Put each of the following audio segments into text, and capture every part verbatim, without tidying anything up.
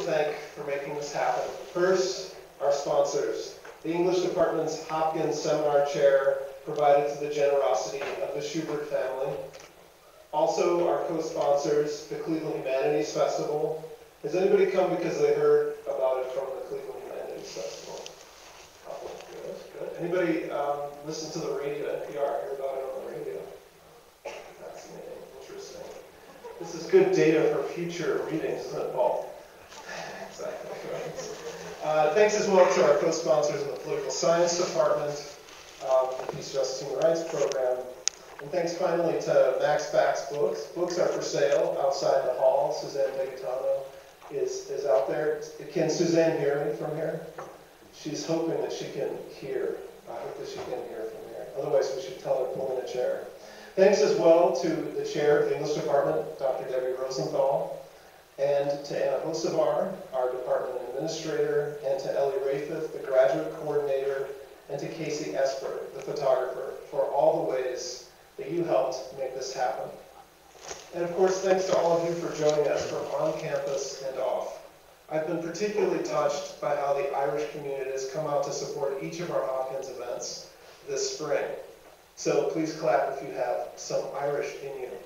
thank for making this happen. First, our sponsors. The English Department's Hopkins Seminar Chair, provided to the generosity of the Schubert family. Also, our co-sponsors, the Cleveland Humanities Festival. Has anybody come because they heard about it from the Cleveland Humanities Festival? Oh, good, good. Anybody um, listen to the radio, N P R, hear about it on the radio? Fascinating, interesting. This is good data for future readings, isn't it, Paul? Exactly, right. Uh, thanks as well to our co-sponsors in the Political Science Department, um, the Peace, Justice, Human Rights Program. And thanks finally to Max Back's books. Books are for sale outside the hall. Suzanne Degatano is, is out there. Can Suzanne hear me from here? She's hoping that she can hear. I hope that she can hear from here. Otherwise, we should tell her to pull in a chair. Thanks as well to the chair of the English Department, Doctor Debbie Rosenthal, and to Anna Hosevar, our department administrator, and to Ellie Rathith, the graduate coordinator, and to Casey Esper, the photographer, for all the ways that you helped make this happen. And of course, thanks to all of you for joining us from on campus and off. I've been particularly touched by how the Irish community has come out to support each of our Hopkins events this spring. So please clap if you have some Irish in you.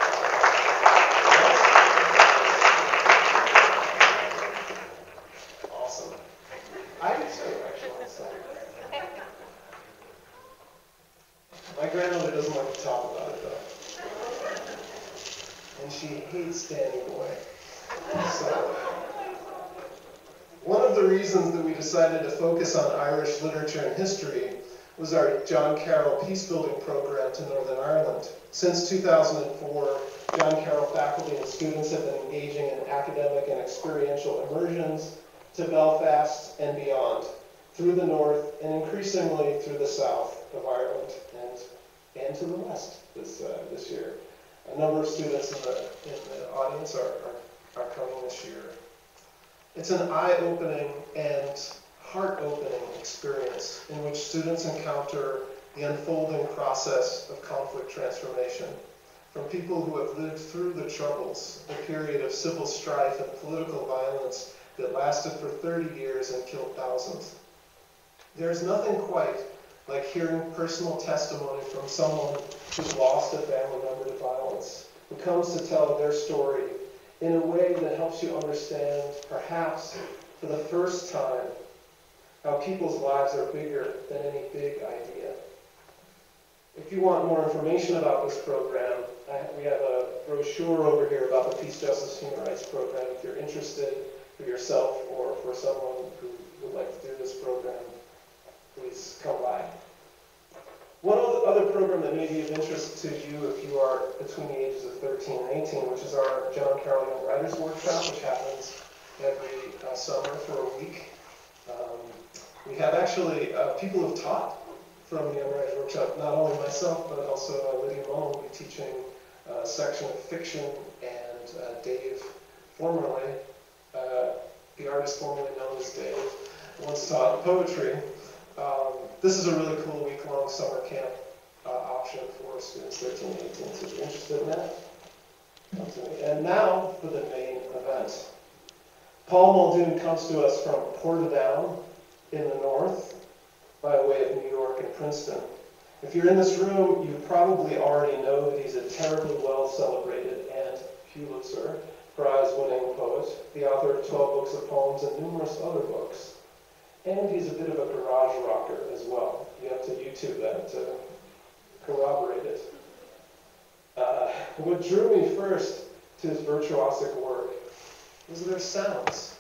Awesome. I do too, actually. So. My grandmother doesn't like to talk about it, though. And she hates standing away. So, one of the reasons that we decided to focus on Irish literature and history was our John Carroll Peacebuilding program to Northern Ireland. Since two thousand four, John Carroll faculty and students have been engaging in academic and experiential immersions to Belfast and beyond, through the north and increasingly through the south of Ireland and, and to the west this, uh, this year. A number of students in the, in the audience are, are, are coming this year. It's an eye-opening and heart-opening experience in which students encounter the unfolding process of conflict transformation from people who have lived through the troubles, the period of civil strife and political violence that lasted for thirty years and killed thousands. There's nothing quite like hearing personal testimony from someone who's lost a family member to violence, who comes to tell their story in a way that helps you understand, perhaps for the first time, how people's lives are bigger than any big idea. If you want more information about this program, I, we have a brochure over here about the Peace, Justice, Human Rights Program. If you're interested for yourself or for someone who would like to do this program, please come by. One other program that may be of interest to you if you are between the ages of thirteen and eighteen, which is our John Carroll Young Writers Workshop, which happens every uh, summer for a week. Um, we have actually uh, people who have taught from the Young Writers Workshop, not only myself, but also uh, Lydia Mullen will be teaching a section of fiction, and uh, Dave, formerly, uh, the artist formerly known as Dave, once taught poetry. Um, this is a really cool week-long summer camp uh, option for students thirteen to eighteen, so if you're interested in that, come to me. And now for the main event. Paul Muldoon comes to us from Portadown in the north by way of New York and Princeton. If you're in this room, you probably already know that he's a terribly well-celebrated and Pulitzer Prize-winning poet, the author of twelve books of poems and numerous other books. And he's a bit of a garage rocker as well. You have to YouTube that to corroborate it. Uh, what drew me first to his virtuosic work was their sounds.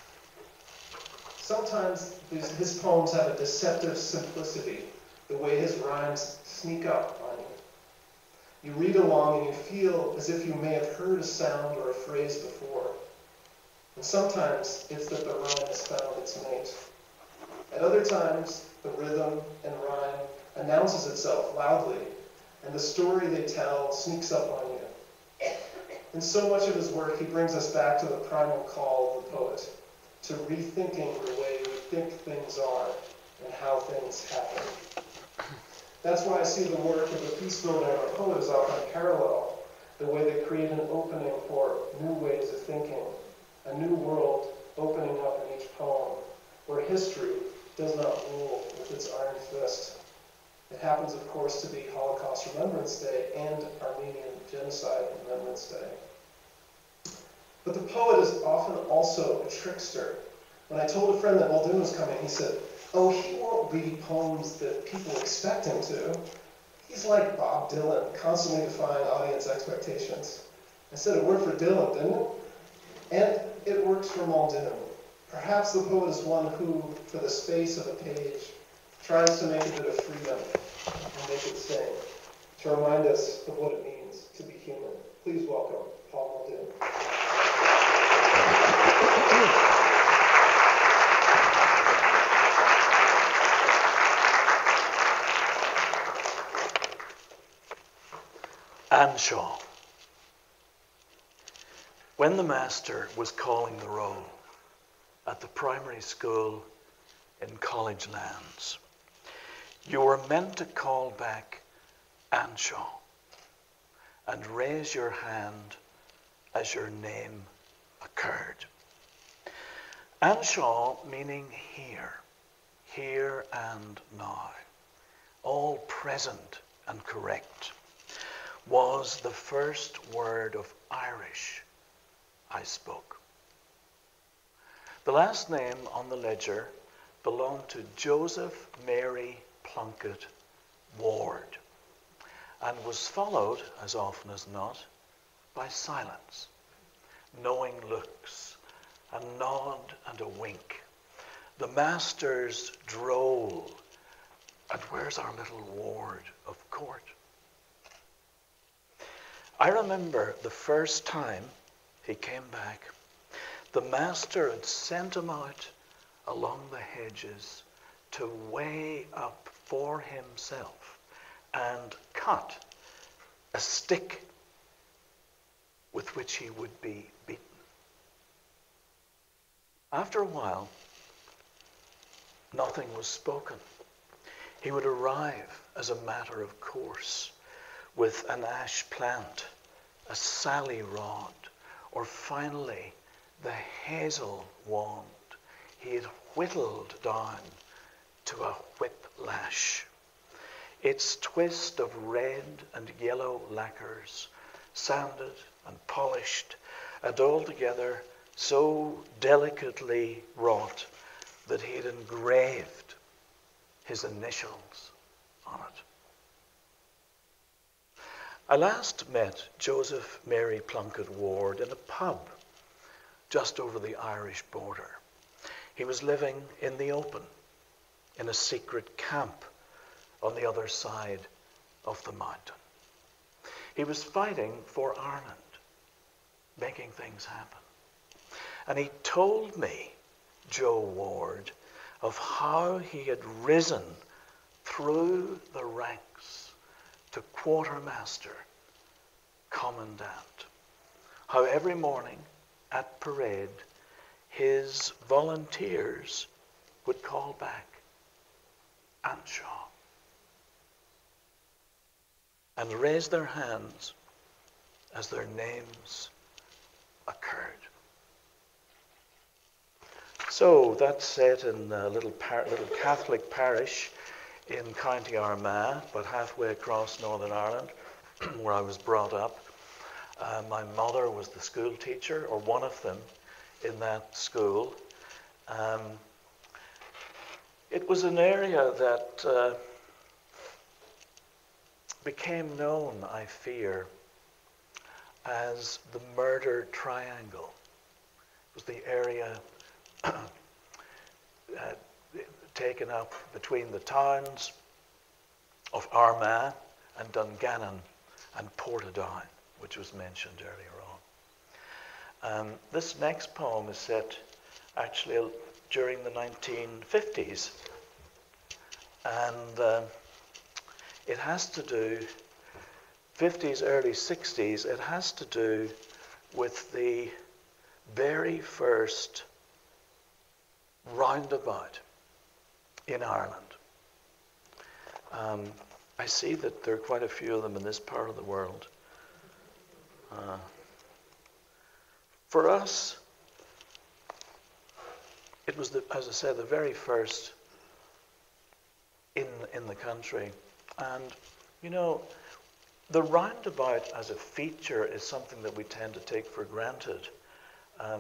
Sometimes these, his poems have a deceptive simplicity, the way his rhymes sneak up on you. You read along and you feel as if you may have heard a sound or a phrase before. And sometimes it's that the rhyme has found its mate. At other times, the rhythm and rhyme announces itself loudly, and the story they tell sneaks up on you. In so much of his work, he brings us back to the primal call of the poet, to rethinking the way we think things are and how things happen. That's why I see the work of the peace builder and the poet as often parallel, the way they create an opening for new ways of thinking, a new world history does not rule with its iron fist. It happens, of course, to be Holocaust Remembrance Day and Armenian Genocide Remembrance Day. But the poet is often also a trickster. When I told a friend that Muldoon was coming, he said, "Oh, he won't read poems that people expect him to. He's like Bob Dylan, constantly defying audience expectations." I said it worked for Dylan, didn't it? And it works for Muldoon. Perhaps the poet is one who, for the space of a page, tries to make a bit of freedom and make it sing, to remind us of what it means to be human. Please welcome Paul Muldoon. Anshaw. When the master was calling the roll at the primary school in college lands, you were meant to call back Anshaw and raise your hand as your name occurred. Anshaw meaning here, here and now, all present and correct, was the first word of Irish I spoke. The last name on the ledger belonged to Joseph Mary Plunkett Ward and was followed, as often as not, by silence, knowing looks, a nod and a wink, the master's droll, and where's our little Ward of court? I remember the first time he came back, the master had sent him out along the hedges to weigh up for himself and cut a stick with which he would be beaten. After a while, nothing was spoken. He would arrive as a matter of course with an ash plant, a sally rod, or finally the hazel wand he had whittled down to a whiplash. Its twist of red and yellow lacquers, sanded and polished, and altogether so delicately wrought that he had engraved his initials on it. I last met Joseph Mary Plunkett Ward in a pub just over the Irish border. He was living in the open, in a secret camp on the other side of the mountain. He was fighting for Ireland, making things happen. And he told me, Joe Ward, of how he had risen through the ranks to quartermaster, commandant. How every morning at parade, his volunteers would call back Anshaw and raise their hands as their names occurred. So that's set in a little, par- little Catholic parish in County Armagh, but halfway across Northern Ireland, where I was brought up. Uh, my mother was the school teacher, or one of them, in that school. Um, it was an area that uh, became known, I fear, as the murder triangle. It was the area uh, taken up between the towns of Armagh and Dungannon and Portadown, which was mentioned earlier on. Um, this next poem is set actually during the nineteen fifties, and uh, it has to do, fifties, early sixties, it has to do with the very first roundabout in Ireland. Um, I see that there are quite a few of them in this part of the world. Uh, for us, it was, the, as I said, the very first in, in the country. And, you know, the roundabout as a feature is something that we tend to take for granted. Um,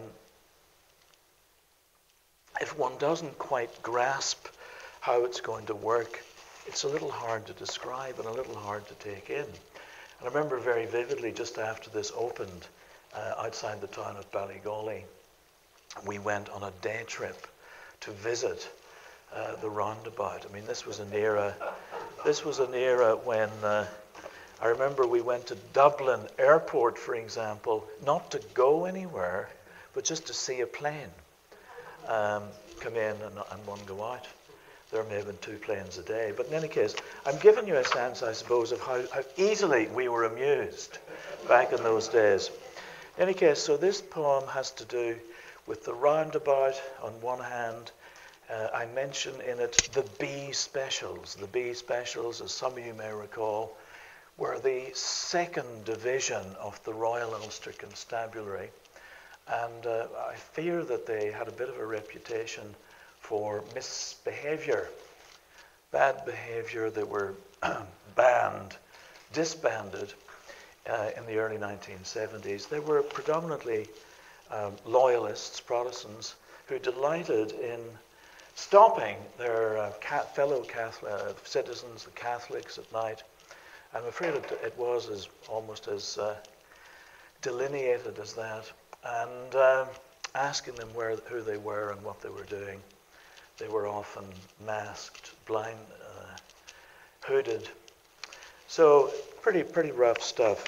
if one doesn't quite grasp how it's going to work, it's a little hard to describe and a little hard to take in. And I remember very vividly, just after this opened uh, outside the town of Ballygolly, we went on a day trip to visit uh, the roundabout. I mean, this was an era, this was an era when uh, I remember we went to Dublin Airport, for example, not to go anywhere, but just to see a plane um, come in and, and one go out. There may have been two planes a day. But in any case, I'm giving you a sense, I suppose, of how, how easily we were amused back in those days. In any case, so this poem has to do with the roundabout on one hand. Uh, I mention in it the bee specials. The bee specials, as some of you may recall, were the second division of the Royal Ulster Constabulary. And uh, I fear that they had a bit of a reputation for misbehavior, bad behavior. They were banned, disbanded uh, in the early nineteen seventies. They were predominantly um, loyalists, Protestants, who delighted in stopping their uh, cat, fellow Catholic, uh, citizens, the Catholics, at night. I'm afraid it, it was as almost as uh, delineated as that, and uh, asking them where, who they were and what they were doing. They were often masked, blind, uh, hooded. So pretty, pretty rough stuff.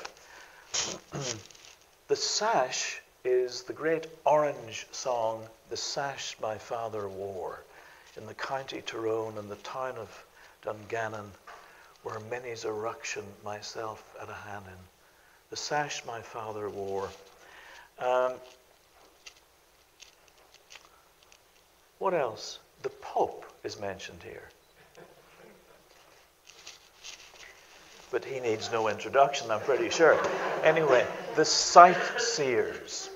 The sash is the great Orange song, "The Sash My Father Wore," in the County Tyrone and the town of Dungannon, where many's a ruction myself at a hand in. The sash my father wore. Um, what else? The Pope is mentioned here. But he needs no introduction, I'm pretty sure. Anyway, the sightseers.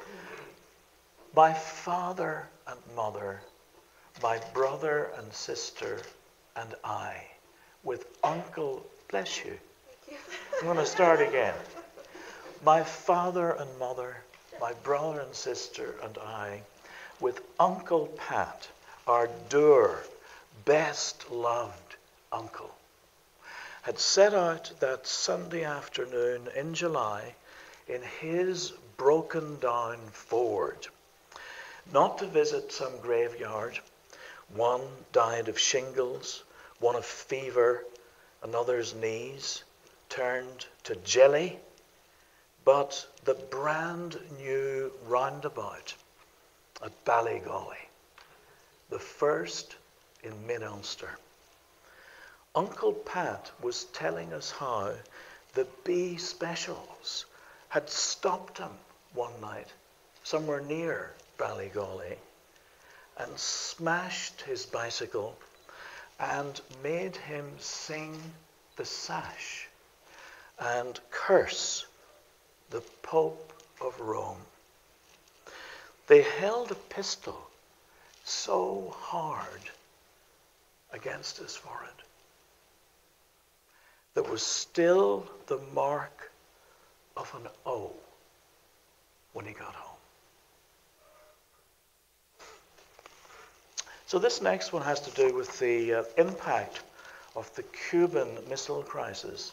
My father and mother, my brother and sister, and I, with Uncle, bless you. I'm going to start again. My father and mother, my brother and sister, and I, with Uncle Pat, our dour, best loved uncle, had set out that Sunday afternoon in July in his broken down Ford, not to visit some graveyard. One died of shingles, one of fever, another's knees turned to jelly, but the brand new roundabout at Ballygolly, the first in mid-Ulster. Uncle Pat was telling us how the bee specials had stopped him one night somewhere near Ballygolly and smashed his bicycle and made him sing the sash and curse the Pope of Rome. They held a pistol so hard against his forehead that was still the mark of an O when he got home. So this next one has to do with the uh, impact of the Cuban Missile Crisis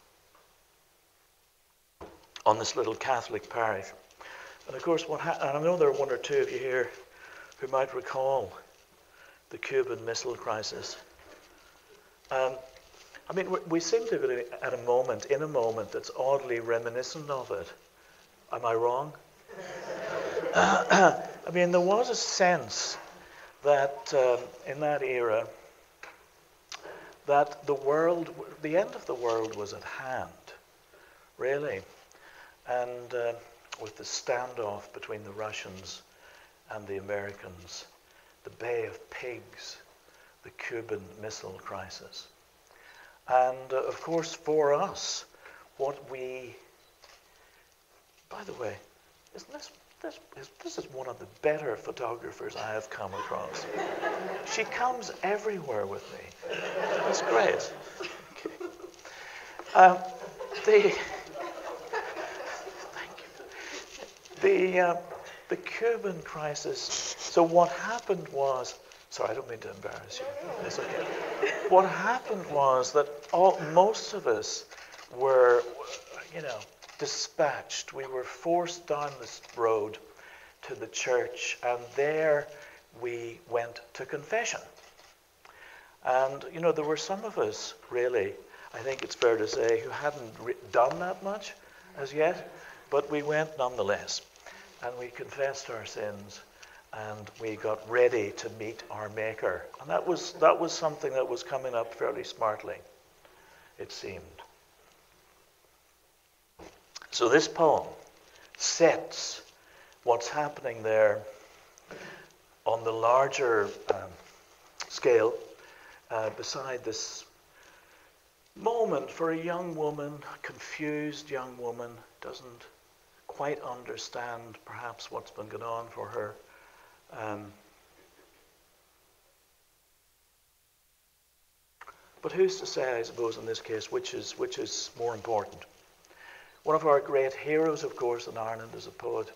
on this little Catholic parish. And of course, what ha- and I know there are one or two of you here who might recall the Cuban Missile Crisis. Um, I mean, we, we seem to be at a moment, in a moment that's oddly reminiscent of it. Am I wrong? I mean, there was a sense that um, in that era, that the world, the end of the world was at hand, really. And uh, with the standoff between the Russians and the Americans, the Bay of Pigs, the Cuban Missile Crisis. And uh, of course, for us, what we, by the way, isn't this this is, this is one of the better photographers I have come across. She comes everywhere with me. It's great. Okay. Um, the, thank you. The, uh, the Cuban crisis, so what happened was, sorry, I don't mean to embarrass you. It's okay. What happened was that all, most of us were, you know, dispatched. We were forced down this road to the church, and there we went to confession. And, you know, there were some of us, really, I think it's fair to say, who hadn't re- done that much as yet, but we went nonetheless. And we confessed our sins, and we got ready to meet our Maker. And that was, that was something that was coming up fairly smartly, it seemed. So this poem sets what's happening there on the larger um, scale uh, beside this moment for a young woman, confused young woman, doesn't quite understand perhaps what's been going on for her. Um, but who's to say, I suppose, in this case, which is, which is more important? One of our great heroes, of course, in Ireland is a poet,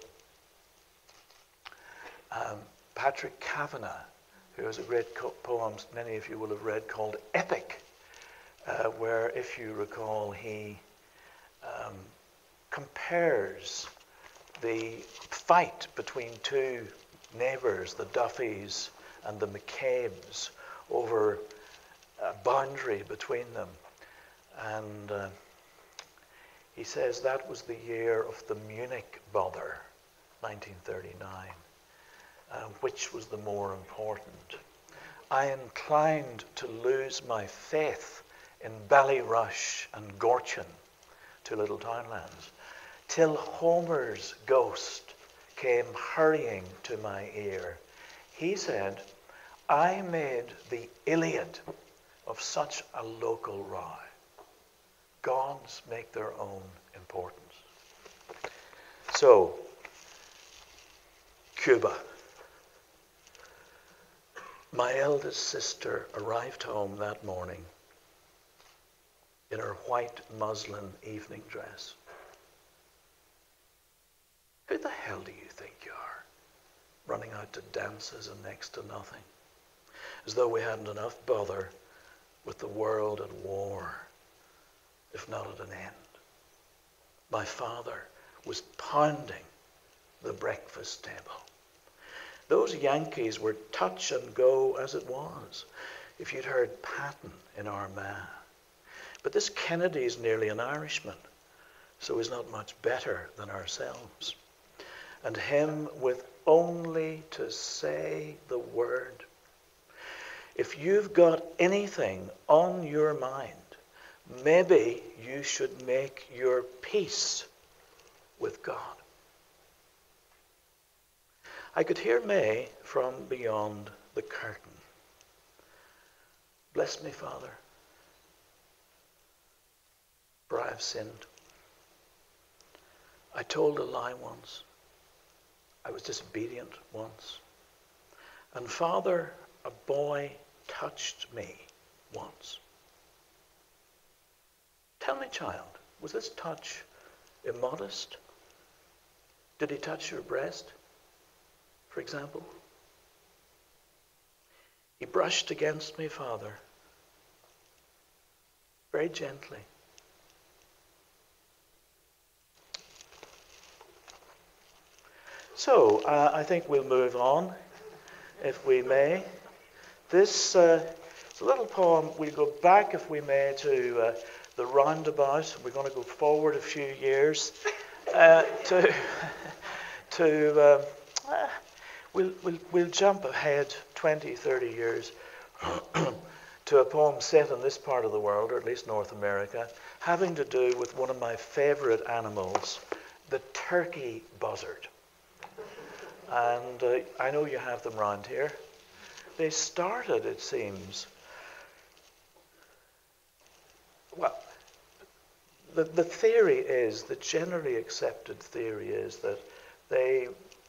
um, Patrick Kavanagh, who has a great co- poem many of you will have read called Epic, uh, where, if you recall, he um, compares the fight between two neighbours, the Duffys and the McCabe's, over a boundary between them. And uh, he says that was the year of the Munich bother, nineteen thirty-nine. Uh, which was the more important? I inclined to lose my faith in Ballyrush and Gorchin, two little townlands, till Homer's ghost came hurrying to my ear. He said, I made the Iliad of such a local row. Gods make their own importance. So, Cuba. My eldest sister arrived home that morning in her white muslin evening dress. Who the hell do you think you are, running out to dances and next to nothing? As though we hadn't enough bother with the world at war, if not at an end. My father was pounding the breakfast table. Those Yankees were touch and go as it was, if you'd heard Patton in Armagh. But this Kennedy is nearly an Irishman, so he's not much better than ourselves. And him with only to say the word. If you've got anything on your mind, maybe you should make your peace with God. I could hear May from beyond the curtain. Bless me, Father, for I have sinned. I told a lie once. I was disobedient once. And Father, a boy touched me once. Tell me, child, was this touch immodest? Did he touch your breast, for example? He brushed against me, Father, very gently. So, uh, I think we'll move on, if we may. This uh, is a little poem. We'll go back, if we may, to uh, the roundabout. We're going to go forward a few years uh, to to uh, uh, we'll, we'll we'll jump ahead twenty, thirty years to a poem set in this part of the world, or at least North America, having to do with one of my favorite animals, the turkey buzzard. And uh, I know you have them around here. They started, it seems, well, the, the theory is, the generally accepted theory is that they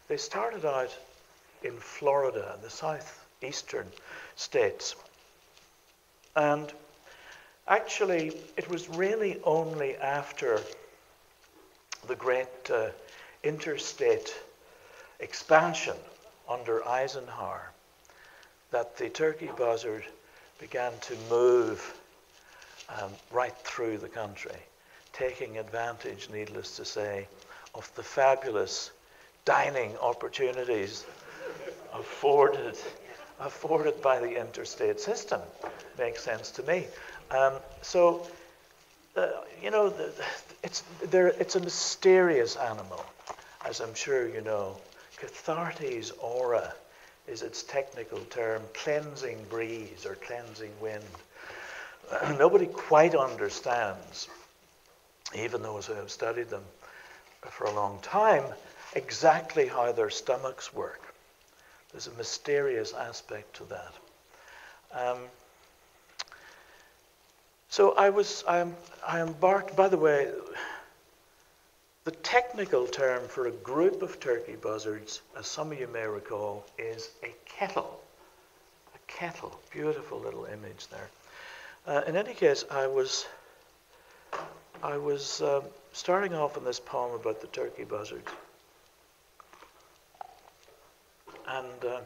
They started out in Florida, the southeastern states. And actually, it was really only after the great uh, interstate expansion under Eisenhower that the turkey buzzard began to move um, right through the country, taking advantage, needless to say, of the fabulous dining opportunities afforded afforded by the interstate system. Makes sense to me. Um, so, uh, you know, the, it's there. It's a mysterious animal, as I'm sure you know. Cathartes aura is its technical term, cleansing breeze or cleansing wind. Nobody quite understands, even those who have studied them for a long time, exactly how their stomachs work. There's a mysterious aspect to that. Um, so I was, I, I embarked, by the way, the technical term for a group of turkey buzzards, as some of you may recall, is a kettle. A kettle, beautiful little image there. Uh, in any case, I was, I was um, starting off in this poem about the turkey buzzards. And, uh,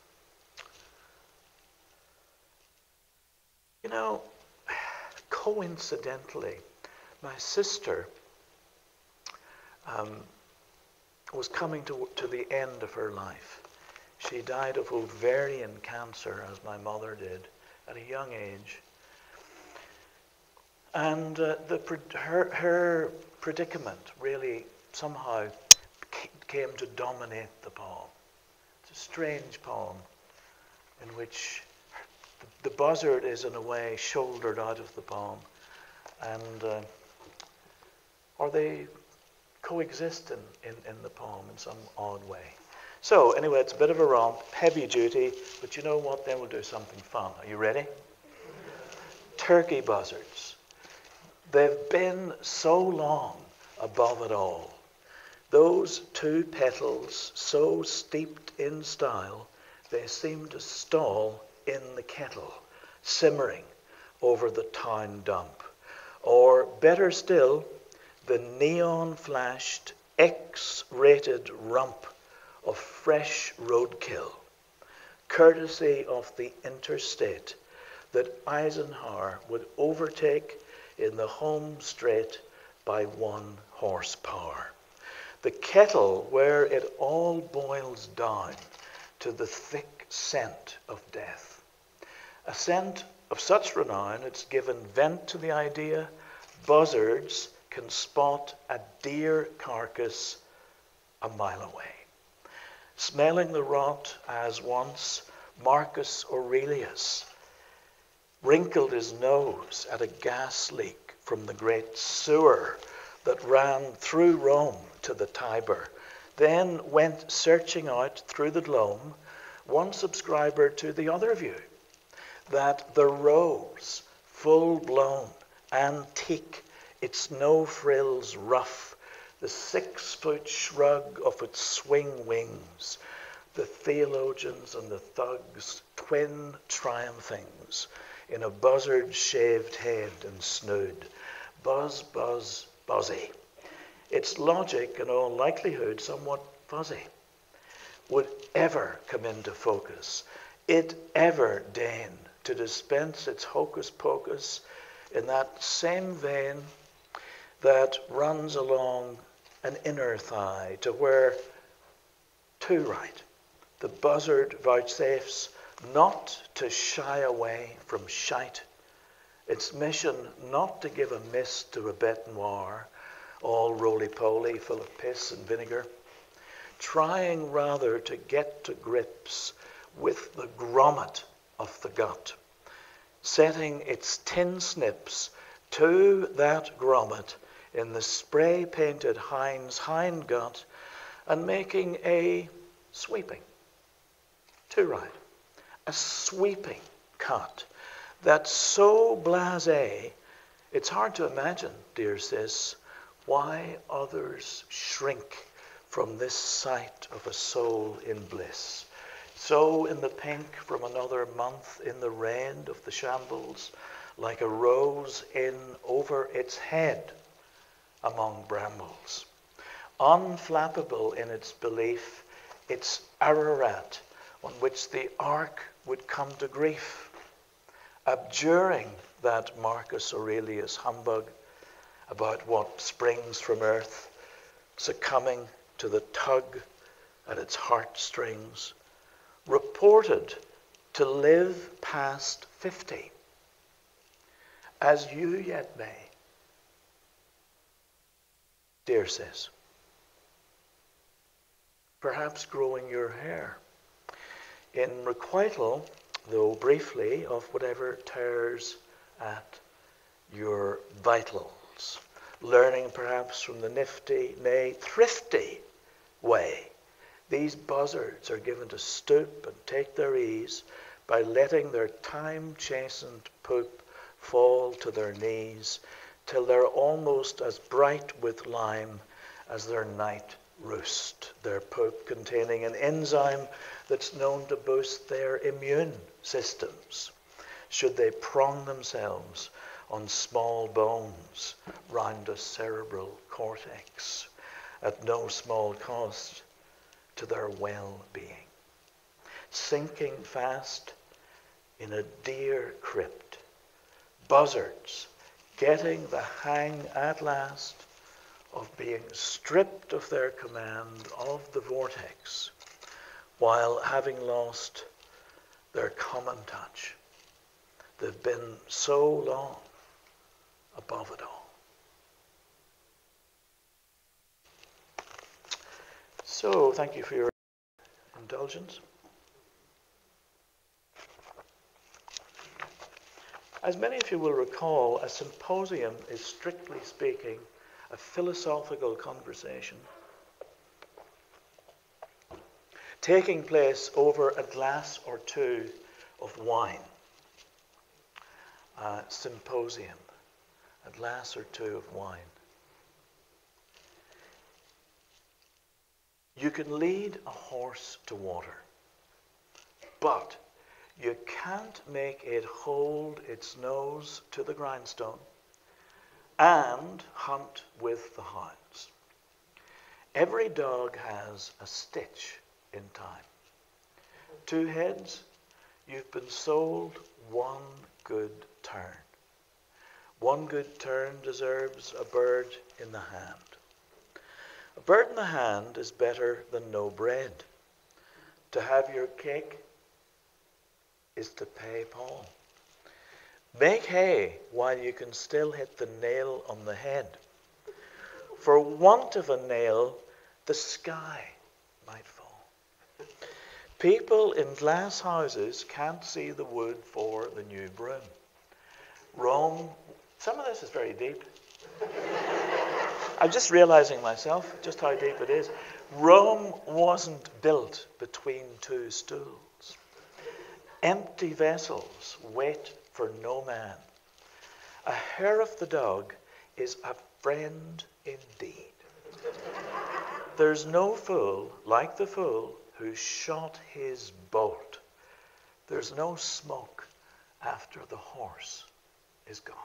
you know, coincidentally, my sister um, was coming to, to the end of her life. She died of ovarian cancer, as my mother did, at a young age. And uh, the, her, her predicament really somehow came to dominate the poem. It's a strange poem in which the, the buzzard is in a way shouldered out of the poem, and uh, or they coexist in, in, in the poem in some odd way. So anyway, it's a bit of a romp, heavy duty, but you know what? Then we'll do something fun. Are you ready? Turkey buzzards. They've been so long above it all. Those two petals, so steeped in style, they seem to stall in the kettle, simmering over the town dump. Or better still, the neon-flashed, X-rated rump of fresh roadkill, courtesy of the interstate that Eisenhower would overtake in the home straight by one horsepower. The kettle where it all boils down to the thick scent of death. A scent of such renown, it's given vent to the idea buzzards can spot a deer carcass a mile away. Smelling the rot as once Marcus Aurelius wrinkled his nose at a gas leak from the great sewer that ran through Rome to the Tiber, then went searching out through the gloam, one subscriber to the other view, that the rose, full-blown, antique, its no-frills rough, the six-foot shrug of its swing wings, the theologians and the thugs, twin triumphings, in a buzzard shaved head and snood, buzz, buzz, buzzy. Its logic, in all likelihood, somewhat fuzzy, would ever come into focus, it ever deign to dispense its hocus pocus in that same vein that runs along an inner thigh to where, too right, the buzzard vouchsafes not to shy away from shite, its mission not to give a miss to a bete noire, all roly-poly, full of piss and vinegar, trying rather to get to grips with the grommet of the gut, setting its tin snips to that grommet in the spray-painted hind's hindgut and making a sweeping, too right, a sweeping cut that's so blasé, it's hard to imagine, dear sis, why others shrink from this sight of a soul in bliss. So in the pink from another month, in the red of the shambles, like a rose in over its head among brambles. Unflappable in its belief, its Ararat, on which the ark would come to grief, abjuring that Marcus Aurelius humbug about what springs from earth, succumbing to the tug at its heartstrings, reported to live past fifty, as you yet may. Dear sis, perhaps growing your hair in requital, though briefly, of whatever tears at your vitals, learning perhaps from the nifty, nay, thrifty way these buzzards are given to stoop and take their ease by letting their time-chastened poop fall to their knees till they're almost as bright with lime as their night roost, their poop containing an enzyme that's known to boost their immune systems, should they prong themselves on small bones round a cerebral cortex at no small cost to their well-being, sinking fast in a deer crypt, buzzards getting the hang at last of being stripped of their command of the vortex, while having lost their common touch. They've been so long above it all. So, thank you for your indulgence. As many of you will recall, a symposium is, strictly speaking, a philosophical conversation taking place over a glass or two of wine. Uh, symposium, a glass or two of wine. You can lead a horse to water, but you can't make it hold its nose to the grindstone and hunt with the hounds. Every dog has a stitch in time. Two heads, you've been sold one good turn. One good turn deserves a bird in the hand. A bird in the hand is better than no bread. To have your cake is to pay Paul. Make hay while you can still hit the nail on the head. For want of a nail, the sky might fall. People in glass houses can't see the wood for the new broom. Rome, some of this is very deep. I'm just realizing myself just how deep it is. Rome wasn't built between two stools. Empty vessels wait for no man. A hair of the dog is a friend indeed. There's no fool like the fool who shot his bolt. There's no smoke after the horse is gone.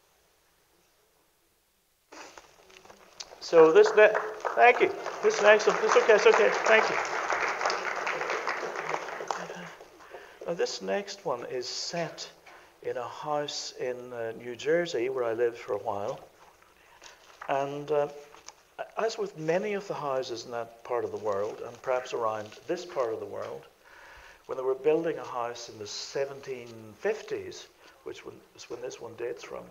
So this next, thank you. This next one, it's okay, it's okay, thank you. Now this next one is set in a house in uh, New Jersey where I lived for a while. And uh, as with many of the houses in that part of the world, and perhaps around this part of the world, when they were building a house in the seventeen fifties, which is when this one dates from,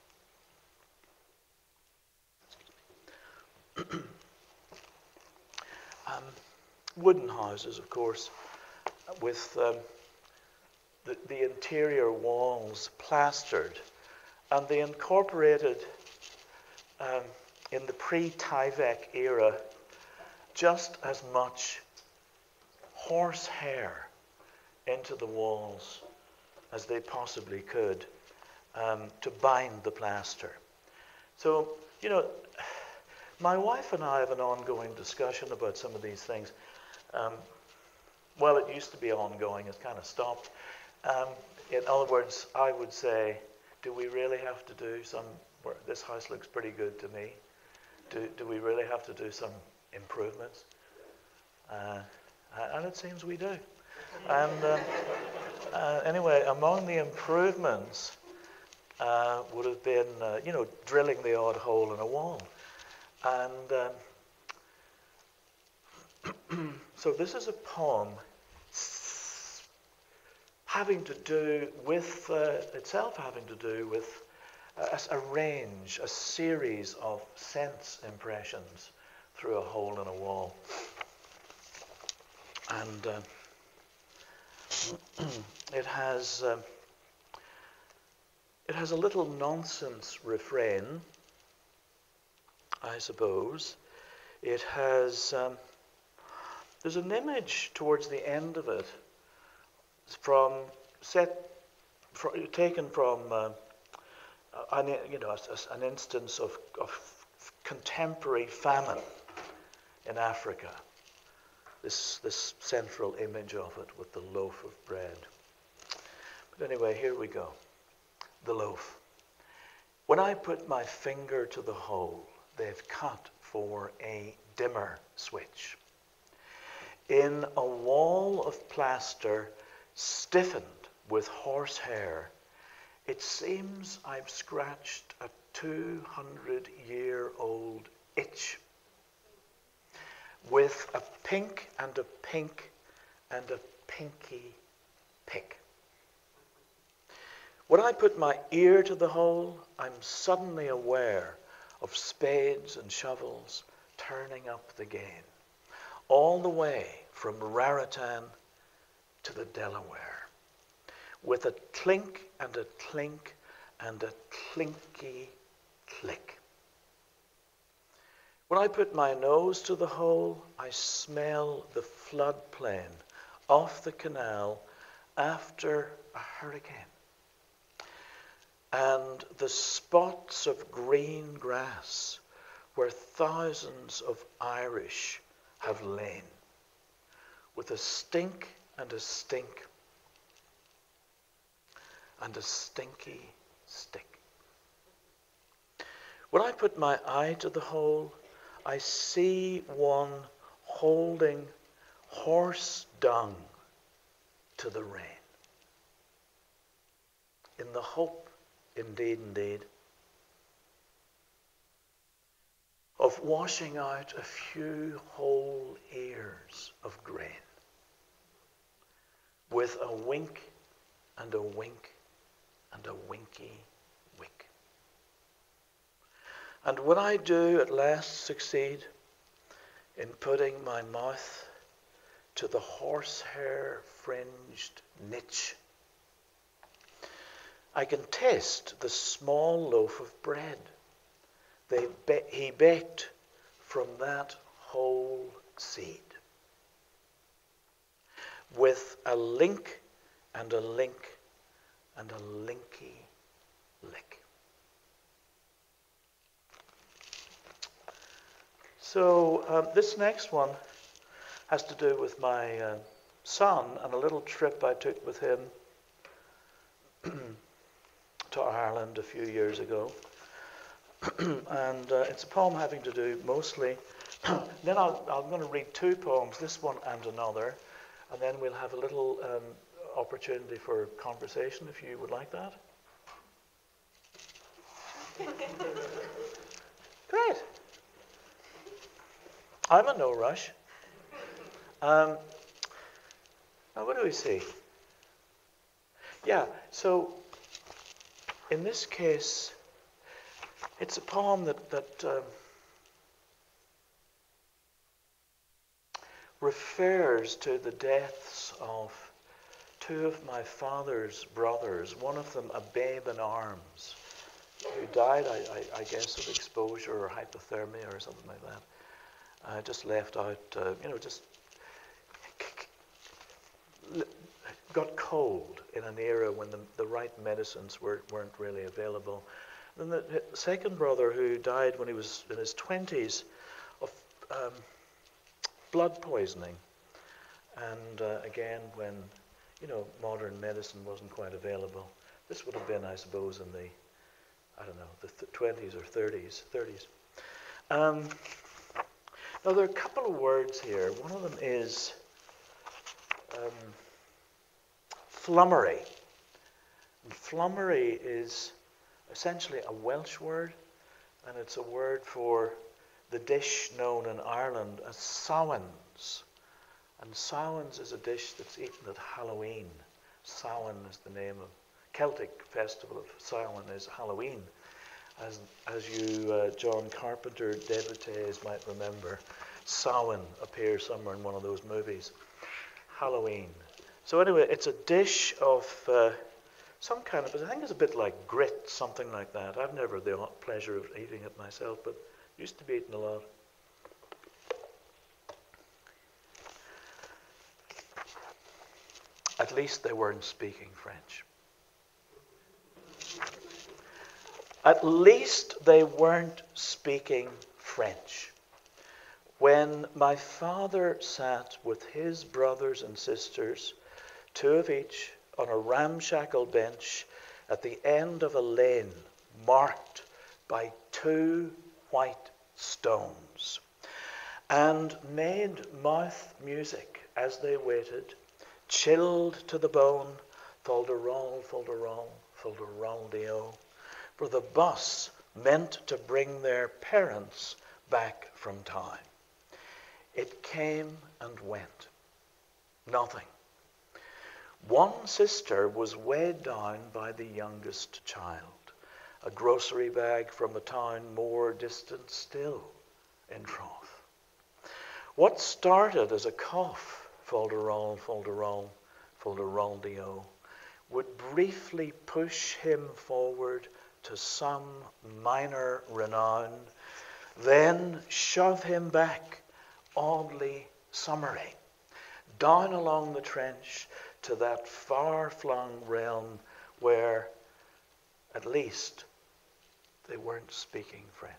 um, wooden houses, of course, with um, the, the interior walls plastered, and they incorporated, um, in the pre-Tyvek era, just as much horsehair into the walls as they possibly could um, to bind the plaster. So, you know, My wife and I have an ongoing discussion about some of these things. Um, well, it used to be ongoing. It's kind of stopped. Um, in other words, I would say, do we really have to do some, this house looks pretty good to me. Do, do we really have to do some improvements? Uh, and it seems we do. And uh, uh, anyway, among the improvements uh, would have been, uh, you know, drilling the odd hole in a wall. And um, so this is a poem having to do with, uh, itself having to do with a, a range, a series of sense impressions through a hole in a wall. And uh, it has um, it has a little nonsense refrain, I suppose. It has um, there's an image towards the end of it from set from, taken from uh, an, you know an instance of, of contemporary famine in Africa. This, this central image of it with the loaf of bread. But anyway, here we go. The loaf. When I put my finger to the hole they've cut for a dimmer switch, in a wall of plaster stiffened with horsehair, it seems I've scratched a two hundred year old itch. With a pink and a pink and a pinky pick. When I put my ear to the hole, I'm suddenly aware of spades and shovels turning up the gain, all the way from Raritan to the Delaware, with a clink and a clink and a clinky click. When I put my nose to the hole, I smell the floodplain off the canal after a hurricane. And the spots of green grass where thousands of Irish have lain, with a stink and a stink and a stinky stick. When I put my eye to the hole, I see one holding horse dung to the rain, in the hope, indeed, indeed, of washing out a few whole ears of grain, with a wink and a wink and a winky wick. And when I do at last succeed in putting my mouth to the horsehair fringed niche, I can taste the small loaf of bread they be- he baked from that whole seed, with a link and a link and a linky lick. So um, this next one has to do with my uh, son and a little trip I took with him to Ireland a few years ago. and uh, it's a poem having to do mostly, then I'll, I'm going to read two poems, this one and another, and then we'll have a little um, opportunity for conversation if you would like that. Great. I'm in no rush. Um, now, what do we see? Yeah, so in this case, it's a poem that, that um, refers to the deaths of two of my father's brothers, one of them a babe in arms, who died, I, I, I guess, of exposure or hypothermia or something like that. I just left out, uh, you know, just got cold in an era when the, the right medicines were, weren't really available. Then the second brother, who died when he was in his twenties of um, blood poisoning. And uh, again, when, you know, modern medicine wasn't quite available. This would have been, I suppose, in the, I don't know, the th- twenties or thirties. thirties. Um, now, there are a couple of words here. One of them is um, flummery. And flummery is essentially a Welsh word, and it's a word for the dish known in Ireland as sowens. And sowens is a dish that's eaten at Halloween. Samhain is the name of Celtic festival of Samhain is Halloween. As, as you uh, John Carpenter devotees might remember, Samhain appears somewhere in one of those movies. Halloween. So anyway, it's a dish of uh, some kind of, I think it's a bit like grit, something like that. I've never had the pleasure of eating it myself, but used to be eaten a lot. At least they weren't speaking French. At least they weren't speaking French. When my father sat with his brothers and sisters, two of each, on a ramshackle bench at the end of a lane marked by two white stones, and made mouth music as they waited, chilled to the bone, fol-de-rol, fol-de-rol, fol-de-rol-de-o, for the bus meant to bring their parents back from town. It came and went. Nothing. One sister was weighed down by the youngest child, a grocery bag from a town more distant still in troth. What started as a cough, fol-de-rol, fol-de-rol, fol-de-rol-de-o, would briefly push him forward to some minor renown, then shove him back, oddly summary, down along the trench to that far-flung realm where at least they weren't speaking French.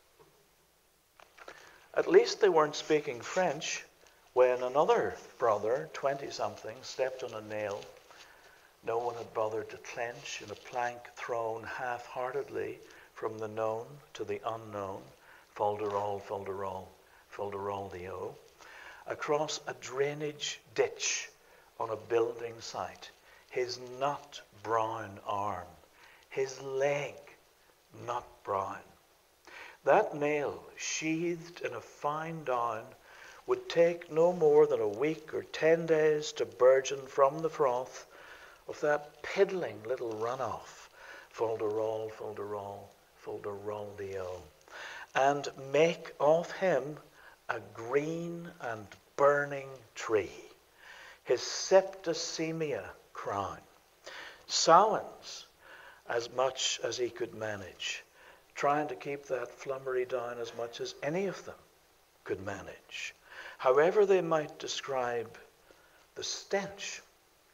At least they weren't speaking French when another brother, twenty-something, stepped on a nail no one had bothered to clench in a plank thrown half-heartedly from the known to the unknown, fol-de-rol, fol-de-rol, fol-de-rol-de-o, across a drainage ditch on a building site, his nut brown arm, his leg nut brown. That nail, sheathed in a fine down, would take no more than a week or ten days to burgeon from the froth of that piddling little runoff, fol-de-rol, fol-de-rol, fol-de-rol-de-o, and make of him a green and burning tree, his septicemia crown. Samhains, as much as he could manage, trying to keep that flummery down as much as any of them could manage. However they might describe the stench,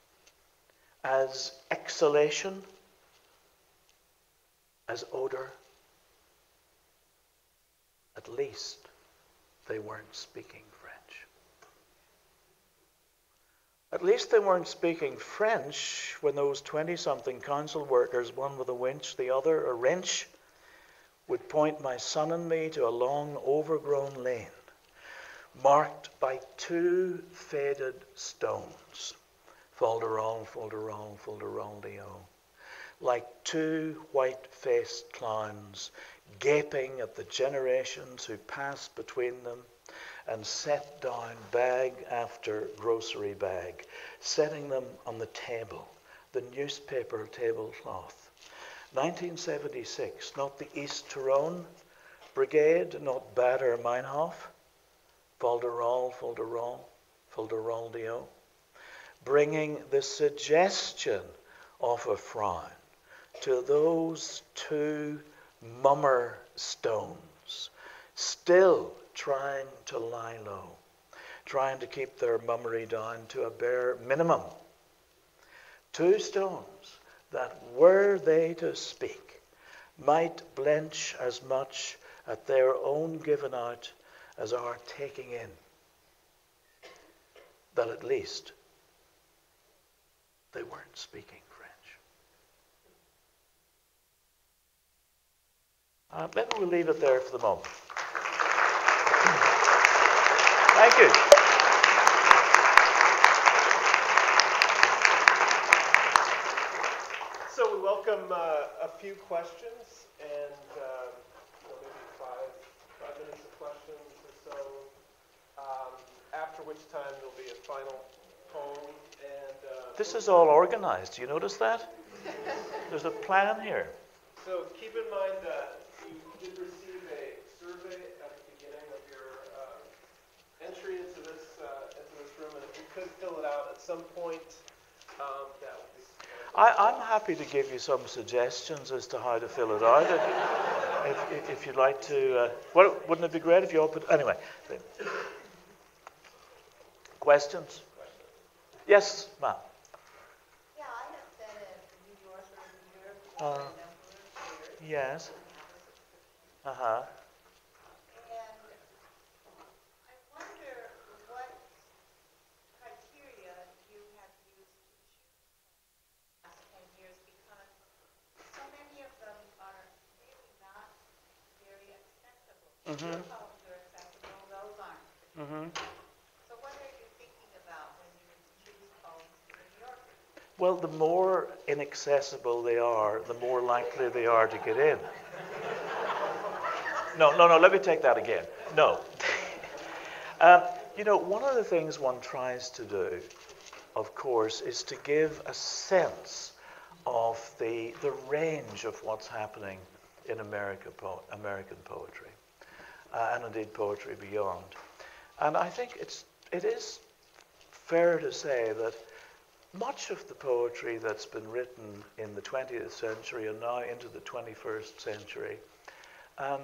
as exhalation, as odor, at least they weren't speaking French. At least they weren't speaking French when those twenty-something council workers, one with a winch, the other a wrench, would point my son and me to a long overgrown lane marked by two faded stones, fol-de-rol, fol-de-rol, fol-de-rol-de-o, like two white-faced clowns gaping at the generations who passed between them and set down bag after grocery bag, setting them on the table, the newspaper tablecloth. nineteen seventy-six, not the East Tyrone Brigade, not Bader Meinhof, fol-de-rol, fol-de-rol, fol-de-rol-de-o, bringing the suggestion of a frown to those two mummer stones, still trying to lie low, trying to keep their mummery down to a bare minimum. Two stones that, were they to speak, might blench as much at their own giving out as our taking in, that at least they weren't speaking French. Uh, maybe we'll leave it there for the moment. Thank you. So we welcome uh, a few questions, and uh, you know, maybe five, five minutes of questions or so. Um, after which time there'll be a final poem. And uh, this is all organized. Do you notice that? There's a plan here. So keep in mind that you did receive a survey at the beginning of your uh, entry into this uh, into this room, and if you could fill it out at some point, um, that would be. I, I'm happy to give you some suggestions as to how to fill it out. if, if, if you'd like to, uh, well, wouldn't it be great if you all put, anyway. Questions? Yes, ma'am. Yeah, I have been a New Yorker here for Uh, a number of years. Yes. Uh-huh. And I wonder what criteria you have used to choose the last ten years, because so many of them are really not very accessible. Mm-hmm. Your poems are accessible, those aren't. Mm-hmm. So what are you thinking about when you choose poems for New Yorkers? Well, the more inaccessible they are, the more likely they are to get in. No, no, no, let me take that again. No. um, you know, one of the things one tries to do, of course, is to give a sense of the, the range of what's happening in America po- American poetry, uh, and indeed poetry beyond. And I think it's, it is fair to say that much of the poetry that's been written in the twentieth century and now into the twenty-first century um,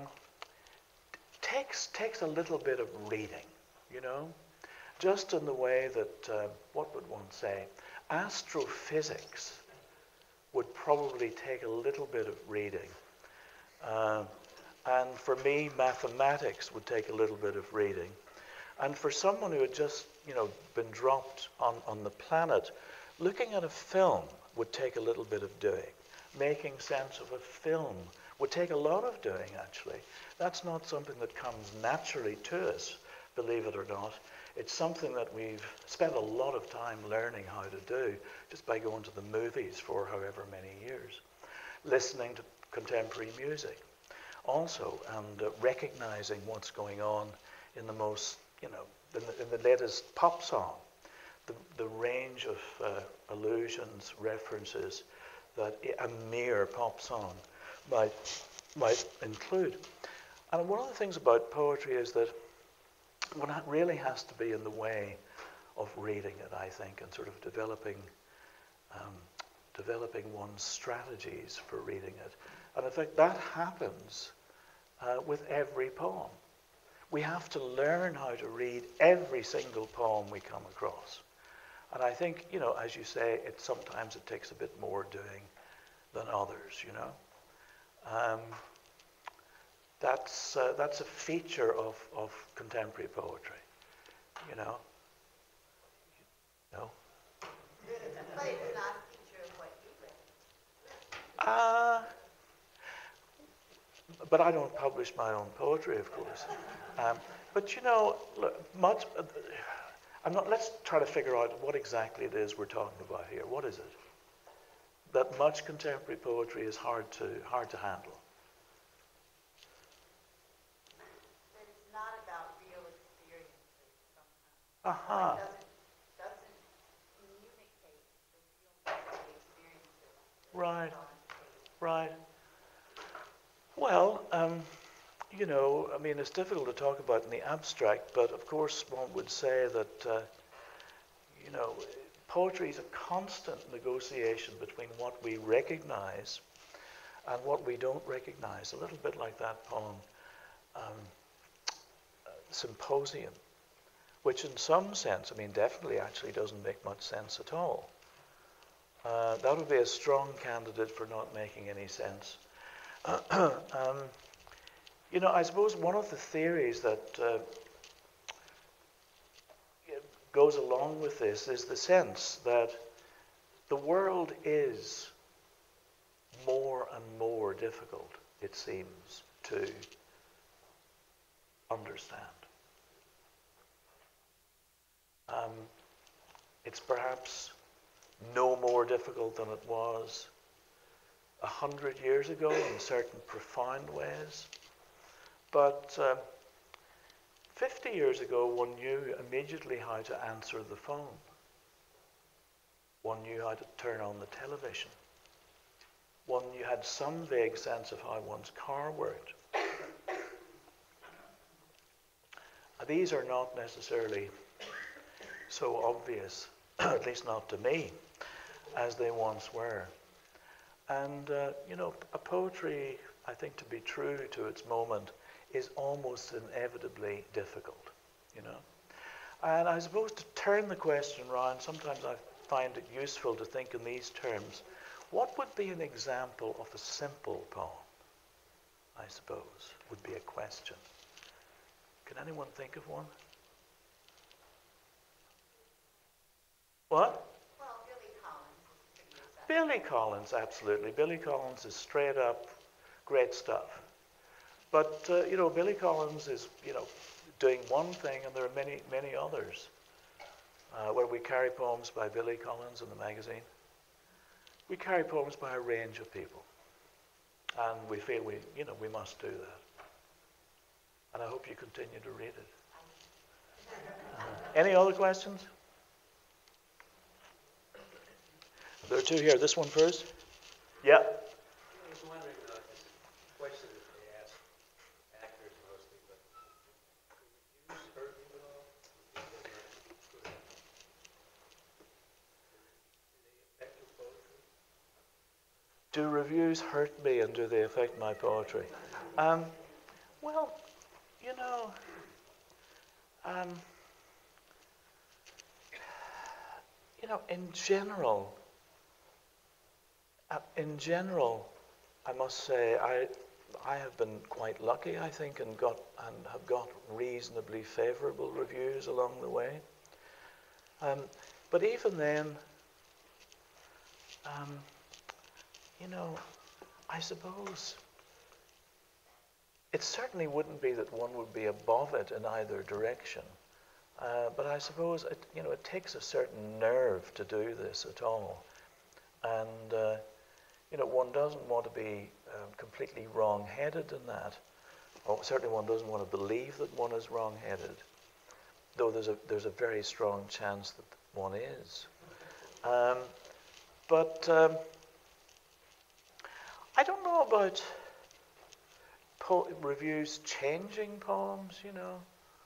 takes takes a little bit of reading, you know, just in the way that, uh, what would one say, astrophysics would probably take a little bit of reading. Uh, and for me, mathematics would take a little bit of reading. And for someone who had just, you know, been dropped on, on the planet, looking at a film would take a little bit of doing. Making sense of a film would take a lot of doing, actually. That's not something that comes naturally to us, believe it or not. It's something that we've spent a lot of time learning how to do just by going to the movies for however many years. Listening to contemporary music also, and uh, recognizing what's going on in the most, you know, in the, in the latest pop song. The, the range of uh, allusions, references that a mere pop song might, might include. And one of the things about poetry is that one really has to be in the way of reading it, I think, and sort of developing, um, developing one's strategies for reading it. And in fact, that happens uh, with every poem. We have to learn how to read every single poem we come across. And I think, you know, as you say, it sometimes it takes a bit more doing than others, you know. Um, that's uh, that's a feature of, of contemporary poetry, you know. No? But it's not a feature of what you read. Uh, but I don't publish my own poetry, of course. Um, but you know, look, much. Uh, I'm not. Let's try to figure out what exactly it is we're talking about here. What is it? That much contemporary poetry is hard to hard to handle. That it's not about real experiences somehow. Aha. It doesn't, doesn't communicate the real experiences. Right. Right. Well, um, you know, I mean, it's difficult to talk about in the abstract, but of course one would say that, uh, you know, poetry is a constant negotiation between what we recognize and what we don't recognize. A little bit like that poem, um, uh, Symposium, which in some sense, I mean, definitely actually doesn't make much sense at all. Uh, that would be a strong candidate for not making any sense. um, you know, I suppose one of the theories that uh, goes along with this is the sense that the world is more and more difficult, it seems, to understand. Um, it's perhaps no more difficult than it was a hundred years ago in certain profound ways. But uh, fifty years ago, one knew immediately how to answer the phone. One knew how to turn on the television. One knew, had some vague sense of how one's car worked. These are not necessarily so obvious, at least not to me, as they once were. And, uh, you know, a poetry, I think, to be true to its moment, is almost inevitably difficult, you know. And I suppose to turn the question around, sometimes I find it useful to think in these terms. What would be an example of a simple poem, I suppose, would be a question. Can anyone think of one? What? Well, Billy Collins is pretty exciting. Billy Collins, absolutely. Billy Collins is straight up great stuff. But, uh, you know, Billy Collins is, you know, doing one thing, and there are many, many others. Uh, where we carry poems by Billy Collins in the magazine. We carry poems by a range of people. And we feel we, you know, we must do that. And I hope you continue to read it. Uh, any other questions? There are two here. This one first. Yeah. I was wondering, uh, this question that they ask actors mostly, but do reviews hurt you at all? Do they affect your poetry? Do reviews hurt me and do they affect my poetry? Um, well, you know, um, you know, in general, uh, in general, I must say I, I have been quite lucky, I think, and got and have got reasonably favourable reviews along the way. Um, but even then, um, you know, I suppose it certainly wouldn't be that one would be above it in either direction. Uh, but I suppose it, you know, it takes a certain nerve to do this at all, and uh, you know, one doesn't want to be um, completely wrong-headed in that, or certainly one doesn't want to believe that one is wrong-headed, though there's a there's a very strong chance that one is. Um, but um, I don't know about po- reviews changing poems, you know.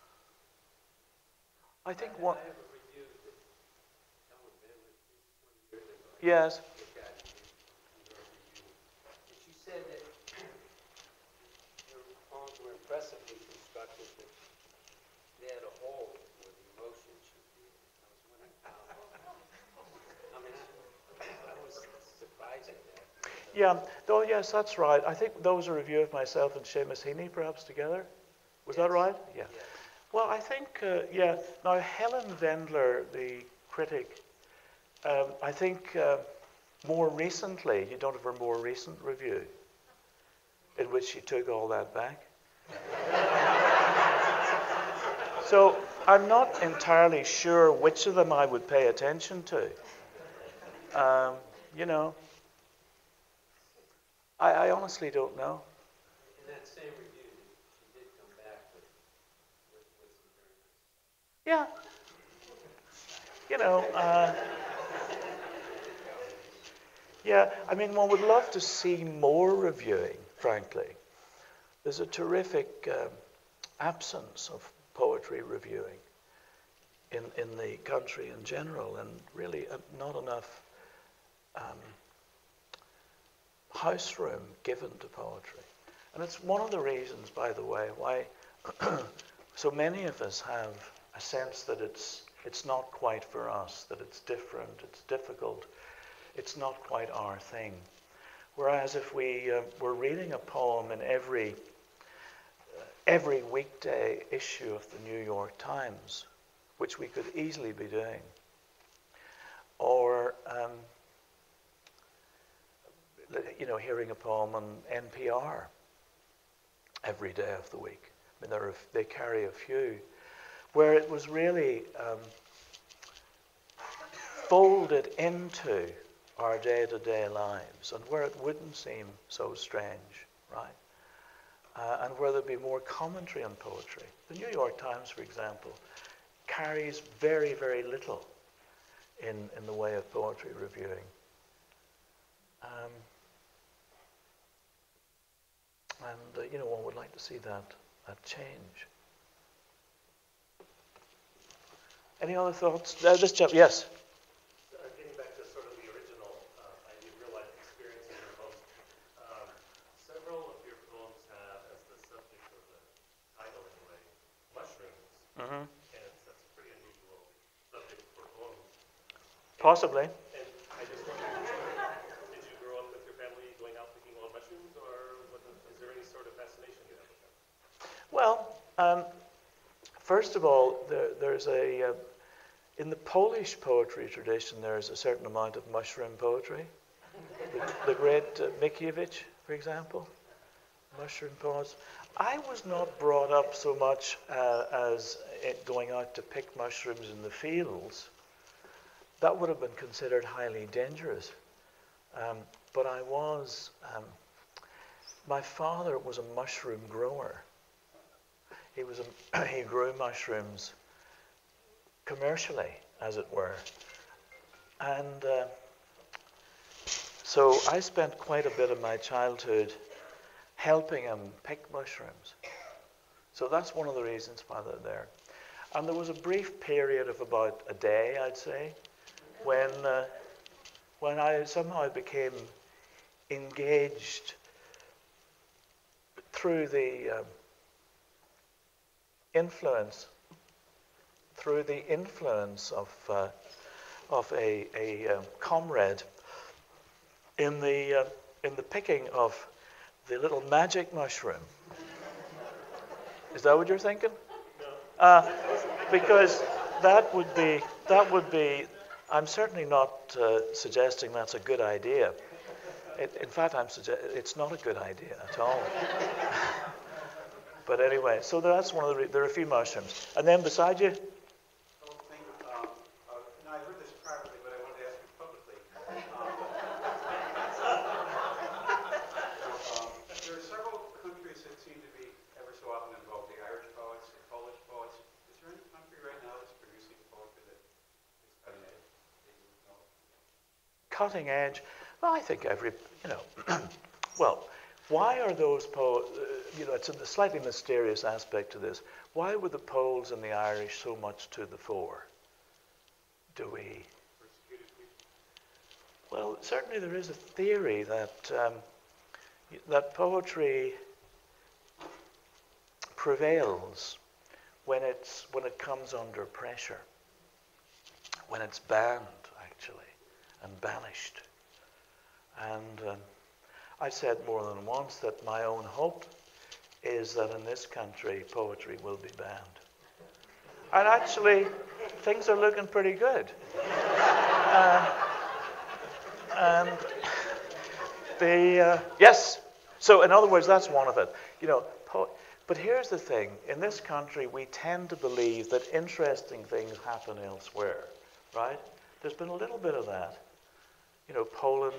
I think I, one. I have a review that someone did with me twenty years ago. Yes. I looked at it in your review. And she said that your poems were impressively constructed, that they had a hole where the emotion should be. I was wondering how. I mean, I, I was surprised at that. Yeah. Oh, yes, that's right. I think that was a review of myself and Seamus Heaney, perhaps together. Was Yes. that right? Yeah. Yes. Well, I think, uh, yeah. Now, Helen Wendler, the critic, um, I think uh, more recently, you don't have her more recent review, in which she took all that back. So I'm not entirely sure which of them I would pay attention to. Um, you know, I, I honestly don't know. In that same review, she did come back with, with, with some very nice. Yeah. You know, uh, yeah, I mean, one would love to see more reviewing, frankly. There's a terrific um, absence of poetry reviewing in, in the country in general, and really uh, not enough um, house room given to poetry. And it's one of the reasons, by the way, why so many of us have a sense that it's it's not quite for us, that it's different, it's difficult, it's not quite our thing. Whereas if we uh, were reading a poem in every uh, every weekday issue of the New York Times, which we could easily be doing, or um, you know, hearing a poem on N P R every day of the week. I mean, there are, they carry a few, where it was really um, folded into our day-to-day lives, and where it wouldn't seem so strange, right? Uh, and where there'd be more commentary on poetry. The New York Times, for example, carries very, very little in, in the way of poetry reviewing. Um, and, uh, you know, one would like to see that, that change. Any other thoughts? Uh, this chap, yes? Uh, getting back to sort of the original uh, idea of real-life experience in your poems, um, several of your poems have as the subject or the title anyway, mushrooms, Mm-hmm. and it's, that's a pretty unusual subject for poems. Possibly. And I just wondered, did you grow up with your family going out picking wild mushrooms, or what, is there any sort of fascination you have with them? Well, um, first of all, there, there's a, uh, in the Polish poetry tradition, there's a certain amount of mushroom poetry. The, the great uh, Mickiewicz, for example, mushroom poets. I was not brought up so much uh, as it going out to pick mushrooms in the fields. That would have been considered highly dangerous. Um, but I was, um, my father was a mushroom grower. He was a, he grew mushrooms commercially, as it were. And uh, so I spent quite a bit of my childhood helping him pick mushrooms. So that's one of the reasons why they're there. And there was a brief period of about a day, I'd say, when, uh, when I somehow became engaged through the um, influence, through the influence of uh, of a, a um, comrade in the uh, in the picking of the little magic mushroom. Is that what you're thinking? No. Uh, because that would be that would be. I'm certainly not uh, suggesting that's a good idea. It, in fact, I'm suggest- it's not a good idea at all. But anyway, so that's one of the. Re- there are a few mushrooms, and then beside you. Oh, thank you. Um, uh, no, I heard this privately, but I wanted to ask you publicly. Um, so, um, there are several countries that seem to be ever so often involved, the Irish poets, the Polish poets. Is there any country right now that's producing poetry that is cutting edge? that you know? Cutting edge. Well, I think every, you know, well, why are those poets, uh, you know, it's a slightly mysterious aspect to this. Why were the Poles and the Irish so much to the fore? Do we? Well, certainly there is a theory that um, that poetry prevails when it's when it comes under pressure, when it's banned actually and banished. And um, I said more than once that my own hope is that in this country poetry will be banned. And actually, things are looking pretty good. Uh, and the uh, yes. So in other words, that's one of it. You know, po- but here's the thing: in this country, we tend to believe that interesting things happen elsewhere, right? There's been a little bit of that. You know, Poland,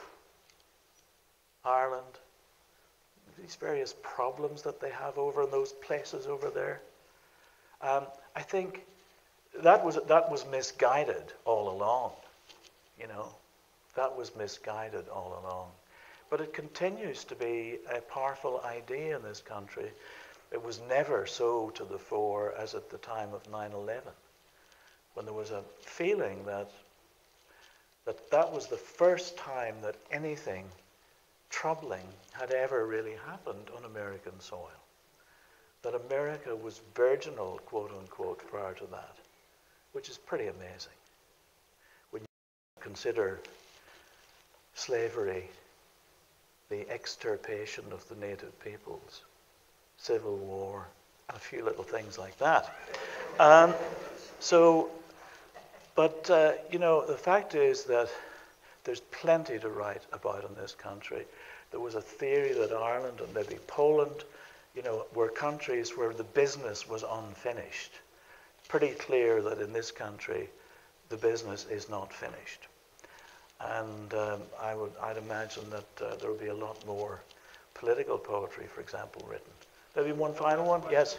Ireland, these various problems that they have over in those places over there. Um, I think that was that was misguided all along. You know, that was misguided all along. But it continues to be a powerful idea in this country. It was never so to the fore as at the time of nine eleven, when there was a feeling that that that was the first time that anything troubling had ever really happened on American soil. That America was virginal, quote unquote, prior to that, which is pretty amazing. When you consider slavery the extirpation of the native peoples, civil war, and a few little things like that. Um, so, but, uh, you know, the fact is that there's plenty to write about in this country. There was a theory that Ireland and maybe Poland, you know, were countries where the business was unfinished. Pretty clear that in this country, the business is not finished. And um, I would, I'd imagine that uh, there will be a lot more political poetry, for example, written. Maybe one final one? Yes?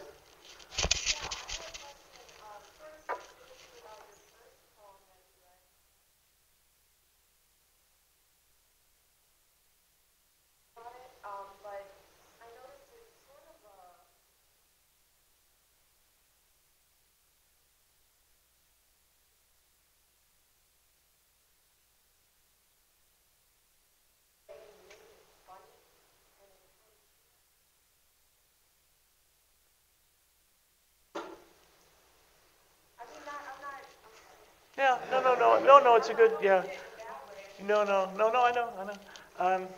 Yeah, no, no, no, no, no, it's a good, yeah. No, no, no, no, I know, I know. Um,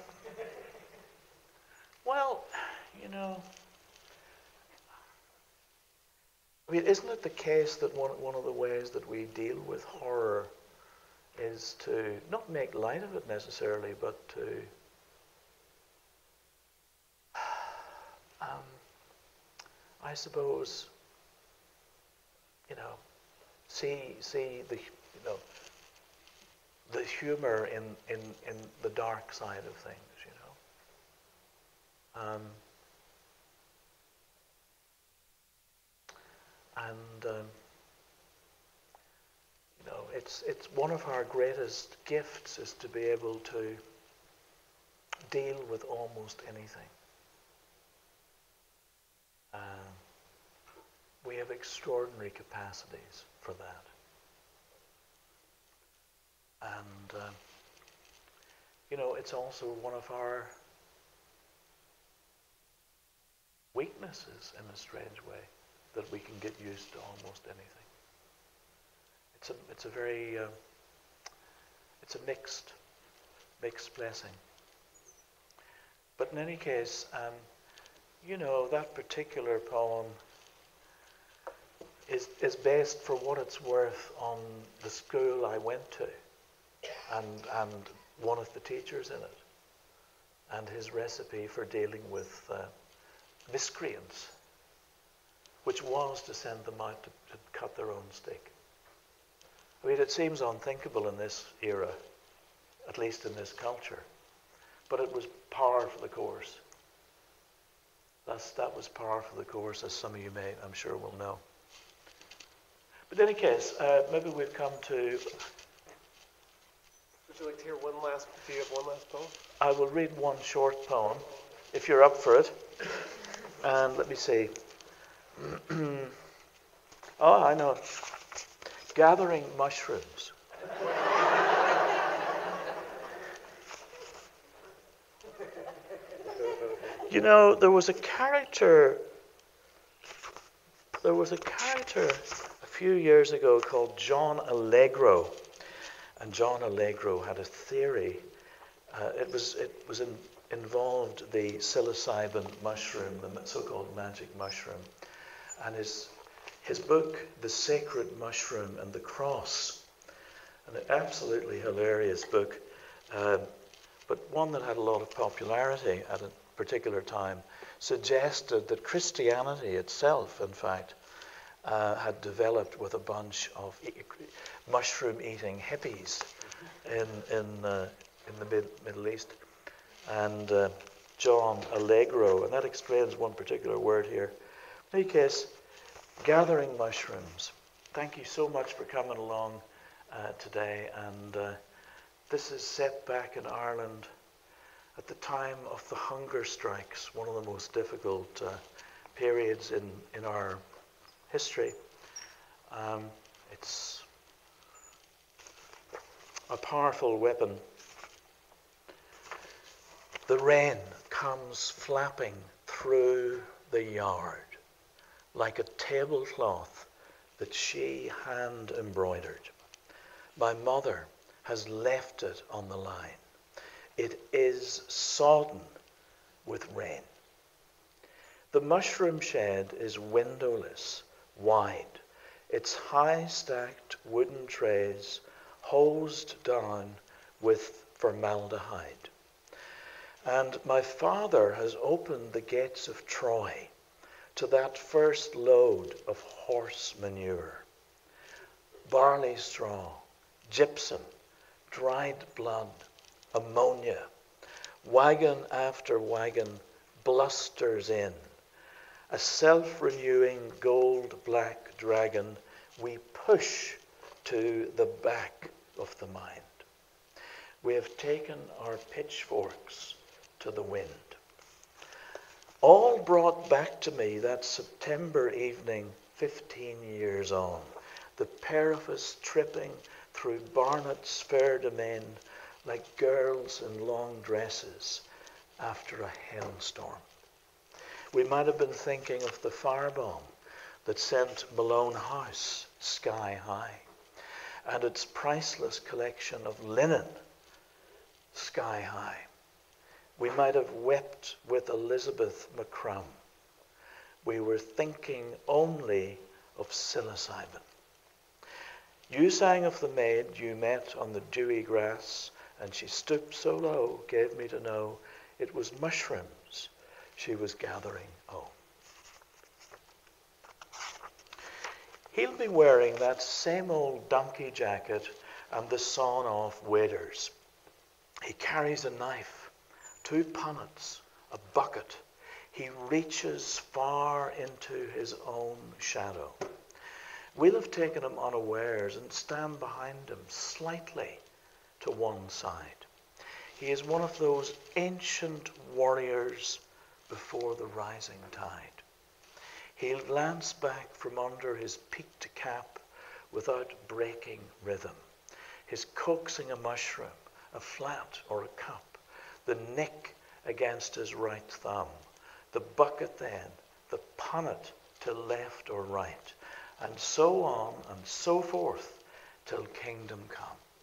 well, you know, I mean, isn't it the case that one, one of the ways that we deal with horror is to not make light of it necessarily, but to um, I suppose, you know, see see the you know the humor in, in, in the dark side of things, you know. Um, and um, you know, it's it's one of our greatest gifts is to be able to deal with almost anything. Uh, we have extraordinary capacities for that. And, uh, you know, it's also one of our weaknesses in a strange way, that we can get used to almost anything. It's a, it's a very, uh, it's a mixed, mixed blessing. But in any case, um, you know, that particular poem is, is based, for what it's worth, on the school I went to. And, and one of the teachers in it, and his recipe for dealing with uh, miscreants, which was to send them out to, to cut their own steak. I mean, it seems unthinkable in this era, at least in this culture, but it was par for the course. That's, that was par for the course, as some of you may, I'm sure, will know. But in any case, uh, maybe we've come to... Would you like to hear one last, do you have one last poem? I will read one short poem, if you're up for it. And let me see. Oh, I know. Gathering mushrooms. You know, there was a character, there was a character a few years ago called John Allegro. And John Allegro had a theory. Uh, it was it was in, involved the psilocybin mushroom, the so-called magic mushroom, and his his book, The Sacred Mushroom and the Cross, an absolutely hilarious book, uh, but one that had a lot of popularity at a particular time, suggested that Christianity itself, in fact, uh, had developed with a bunch of e- mushroom-eating hippies in in uh, in the mid, Middle East, and uh, John Allegro, and that explains one particular word here. In any case, gathering mushrooms. Thank you so much for coming along uh, today, and uh, this is set back in Ireland at the time of the hunger strikes, one of the most difficult uh, periods in in our history. Um, it's a powerful weapon. The rain comes flapping through the yard like a tablecloth that she hand embroidered. My mother has left it on the line. It is sodden with rain. The mushroom shed is windowless, wide, its high-stacked wooden trays hosed down with formaldehyde. And my father has opened the gates of Troy to that first load of horse manure. Barley straw, gypsum, dried blood, ammonia. Wagon after wagon blusters in. A self-renewing gold-black dragon we push to the back of the mind. We have taken our pitchforks to the wind. All brought back to me that September evening fifteen years on, the pair of us tripping through Barnett's fair domain like girls in long dresses after a hailstorm. We might have been thinking of the firebomb that sent Malone House sky high, and its priceless collection of linen sky high. We might have wept with Elizabeth McCrum. We were thinking only of psilocybin. You sang of the maid you met on the dewy grass, and she stooped so low, gave me to know it was mushrooms she was gathering. Oh. He'll be wearing that same old donkey jacket and the sawn-off waders. He carries a knife, two punnets, a bucket. He reaches far into his own shadow. We'll have taken him unawares and stand behind him slightly to one side. He is one of those ancient warriors before the rising tide. He'll glance back from under his peaked cap without breaking rhythm. His coaxing a mushroom, a flat or a cup, the nick against his right thumb, the bucket then, the punnet to left or right, and so on and so forth till kingdom come.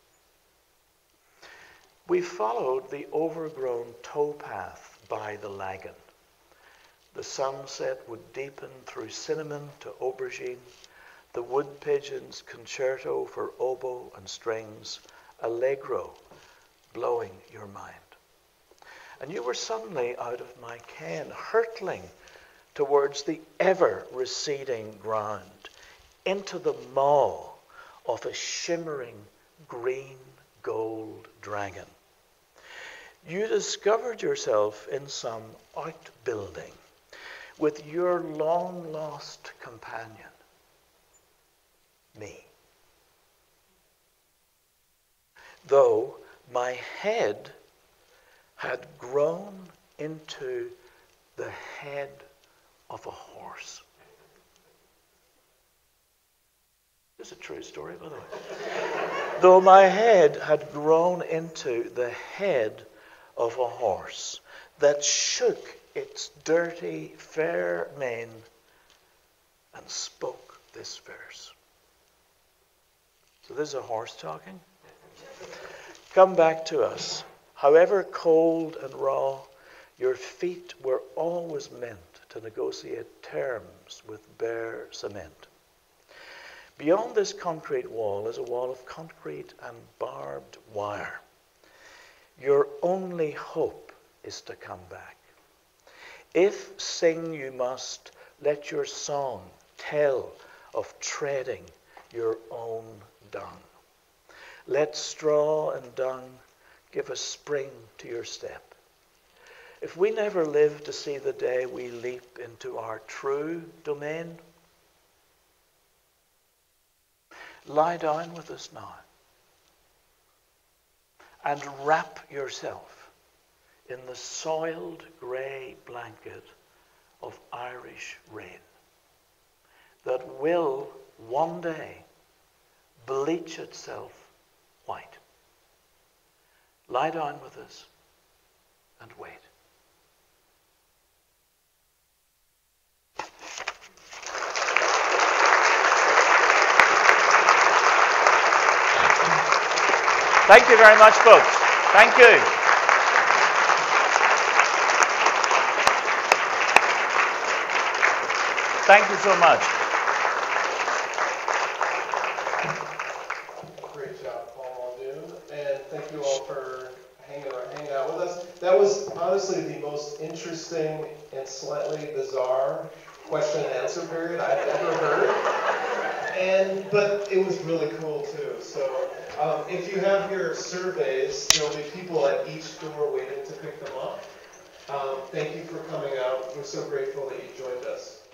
We followed the overgrown towpath by the lagan. The sunset would deepen through cinnamon to aubergine, the wood pigeon's concerto for oboe and strings, allegro, blowing your mind. And you were suddenly out of my ken, hurtling towards the ever-receding ground, into the maw of a shimmering green gold dragon. You discovered yourself in some outbuilding with your long-lost companion, me. Though my head had grown into the head of a horse. This is a true story, by the way. Though my head had grown into the head of a horse that shook its dirty, fair mane and spoke this verse. So this is a horse talking. Come back to us. However cold and raw, your feet were always meant to negotiate terms with bare cement. Beyond this concrete wall is a wall of concrete and barbed wire. Your only hope is to come back. If sing you must, let your song tell of treading your own dung. Let straw and dung give a spring to your step. If we never live to see the day we leap into our true domain, lie down with us now and wrap yourself in the soiled grey blanket of Irish rain that will one day bleach itself white. Lie down with us and wait. Thank you very much, folks. Thank you. Thank you so much. Great job, Paul Muldoon, and thank you all for hanging hanging out with us. That was honestly the most interesting and slightly bizarre question and answer period I've ever heard. And but it was really cool too. So um, if you have your surveys, there'll be people at each door waiting to pick them up. Um, thank you for coming out. We're so grateful that you joined us.